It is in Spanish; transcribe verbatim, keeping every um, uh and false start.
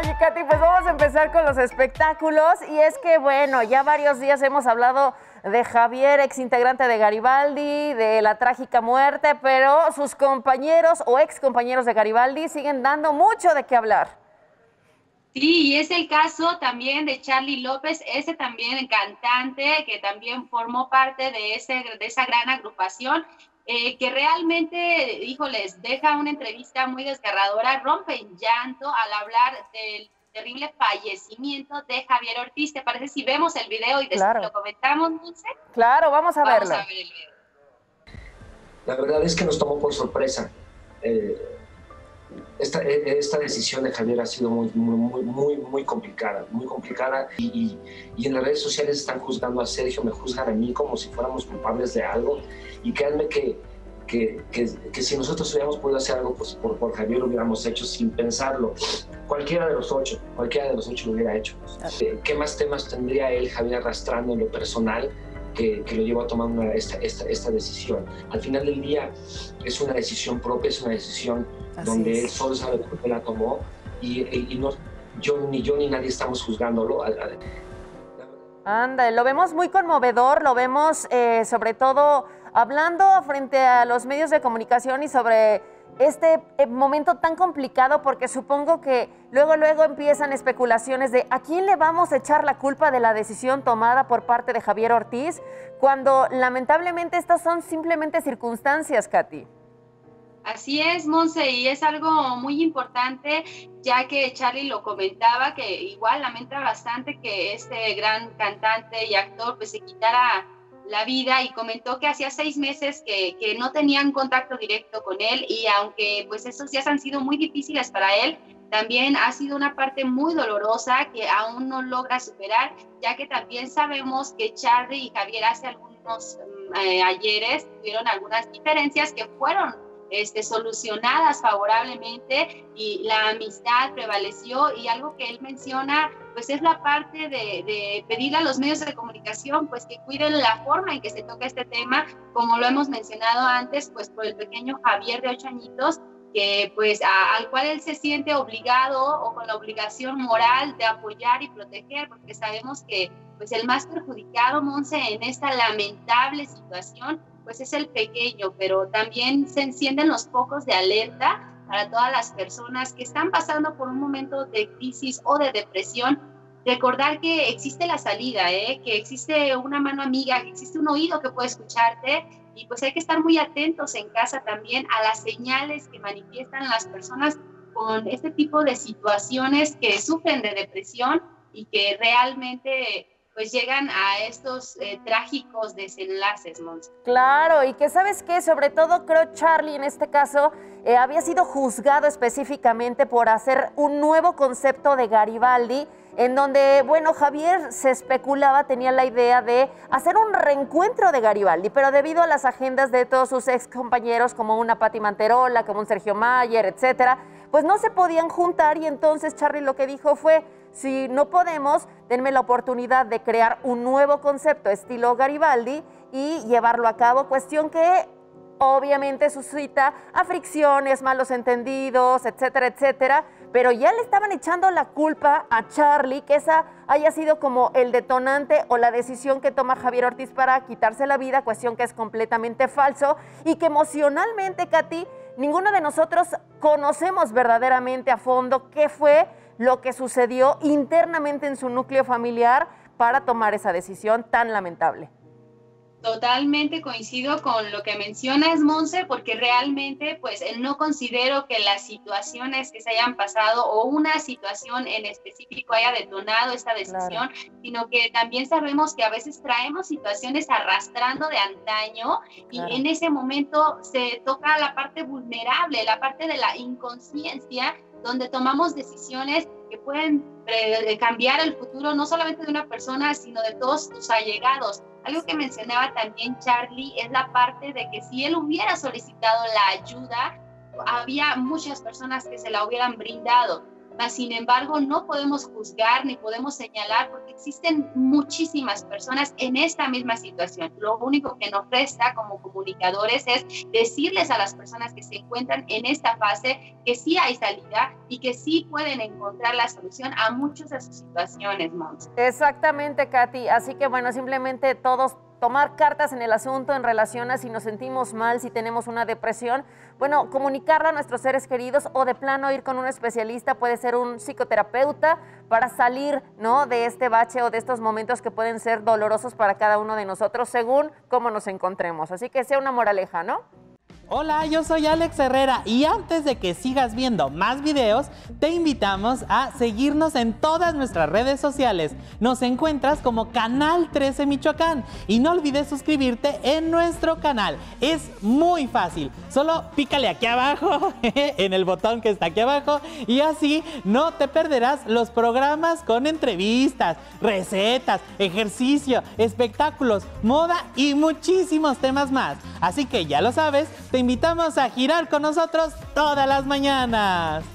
Oye, Katy, pues vamos a empezar con los espectáculos. Y es que, bueno, ya varios días hemos hablado de Javier, ex integrante de Garibaldi, de la trágica muerte, pero sus compañeros o ex compañeros de Garibaldi siguen dando mucho de qué hablar. Sí, y es el caso también de Charly López, ese también cantante que también formó parte de, ese, de esa gran agrupación, eh, que realmente, híjoles, deja una entrevista muy desgarradora, rompe en llanto al hablar del terrible fallecimiento de Javier Ortiz. ¿Te parece si vemos el video y después Claro. lo comentamos, Dulce? Claro, vamos a Vamos verlo. a ver el video. La verdad es que nos tomó por sorpresa. Eh, esta, esta decisión de Javier ha sido muy, muy, muy, muy complicada, muy complicada y, y, y en las redes sociales están juzgando a Sergio, me juzgan a mí como si fuéramos culpables de algo y créanme que, que, que, que si nosotros hubiéramos podido hacer algo pues, por, por Javier lo hubiéramos hecho sin pensarlo. Cualquiera de los ocho, cualquiera de los ocho lo hubiera hecho. Eh, ¿Qué más temas tendría él, Javier, arrastrando en lo personal? Que, que lo llevó a tomar una, esta, esta, esta decisión. Al final del día es una decisión propia, es una decisión Así donde es. Él solo sabe por qué la tomó y, y, y no, yo, ni yo ni nadie estamos juzgándolo. Anda, lo vemos muy conmovedor, lo vemos eh, sobre todo hablando frente a los medios de comunicación y sobre este momento tan complicado, porque supongo que luego, luego empiezan especulaciones de a quién le vamos a echar la culpa de la decisión tomada por parte de Javier Ortiz, cuando lamentablemente estas son simplemente circunstancias, Katy. Así es, Monse, y es algo muy importante, ya que Charly lo comentaba, que igual lamenta bastante que este gran cantante y actor pues se quitara la vida, y comentó que hacía seis meses que, que no tenían contacto directo con él, y aunque pues esos días han sido muy difíciles para él, también ha sido una parte muy dolorosa que aún no logra superar, ya que también sabemos que Charly y Javier hace algunos eh, ayeres tuvieron algunas diferencias que fueron Este, solucionadas favorablemente y la amistad prevaleció, y algo que él menciona pues es la parte de, de pedirle a los medios de comunicación pues que cuiden la forma en que se toca este tema, como lo hemos mencionado antes, pues por el pequeño Javier de ocho añitos, que pues a, al cual él se siente obligado o con la obligación moral de apoyar y proteger, porque sabemos que pues el más perjudicado, Monse, en esta lamentable situación pues es el pequeño, pero también se encienden los focos de alerta para todas las personas que están pasando por un momento de crisis o de depresión. Recordar que existe la salida, ¿eh? Que existe una mano amiga, que existe un oído que puede escucharte, y pues hay que estar muy atentos en casa también a las señales que manifiestan las personas con este tipo de situaciones que sufren de depresión y que realmente pues llegan a estos eh, trágicos desenlaces, Monse. Claro, y que sabes qué, sobre todo creo Charly en este caso eh, había sido juzgado específicamente por hacer un nuevo concepto de Garibaldi, en donde, bueno, Javier se especulaba, tenía la idea de hacer un reencuentro de Garibaldi, pero debido a las agendas de todos sus ex compañeros, como una Pati Manterola, como un Sergio Mayer, etcétera, pues no se podían juntar, y entonces Charly lo que dijo fue: si no podemos, denme la oportunidad de crear un nuevo concepto estilo Garibaldi y llevarlo a cabo, cuestión que obviamente suscita a fricciones, malos entendidos, etcétera, etcétera, pero ya le estaban echando la culpa a Charly, que esa haya sido como el detonante o la decisión que toma Javier Ortiz para quitarse la vida, cuestión que es completamente falso y que emocionalmente, Katy, ninguno de nosotros conocemos verdaderamente a fondo qué fue lo que sucedió internamente en su núcleo familiar para tomar esa decisión tan lamentable. Totalmente coincido con lo que mencionas, Monse, porque realmente pues no considero que las situaciones que se hayan pasado o una situación en específico haya detonado esta decisión, claro, sino que también sabemos que a veces traemos situaciones arrastrando de antaño, claro, y en ese momento se toca la parte vulnerable, la parte de la inconsciencia, donde tomamos decisiones que pueden eh, cambiar el futuro no solamente de una persona, sino de todos sus allegados. Algo que mencionaba también Charly es la parte de que si él hubiera solicitado la ayuda, había muchas personas que se la hubieran brindado. mas sin embargo no podemos juzgar ni podemos señalar porque existen muchísimas personas en esta misma situación. Lo único que nos resta como comunicadores es decirles a las personas que se encuentran en esta fase que sí hay salida y que sí pueden encontrar la solución a muchas de sus situaciones, Mons. Exactamente, Katy. Así que bueno, simplemente todos tomar cartas en el asunto en relación a si nos sentimos mal, si tenemos una depresión, bueno, comunicarla a nuestros seres queridos o de plano ir con un especialista, puede ser un psicoterapeuta, para salir, ¿no?, de este bache o de estos momentos que pueden ser dolorosos para cada uno de nosotros según cómo nos encontremos. Así que sea una moraleja, ¿no? Hola, yo soy Alex Herrera y antes de que sigas viendo más videos, te invitamos a seguirnos en todas nuestras redes sociales. Nos encuentras como Canal trece Michoacán y no olvides suscribirte en nuestro canal. Es muy fácil, solo pícale aquí abajo, en el botón que está aquí abajo y así no te perderás los programas con entrevistas, recetas, ejercicio, espectáculos, moda y muchísimos temas más. Así que ya lo sabes, te invitamos a girar con nosotros todas las mañanas.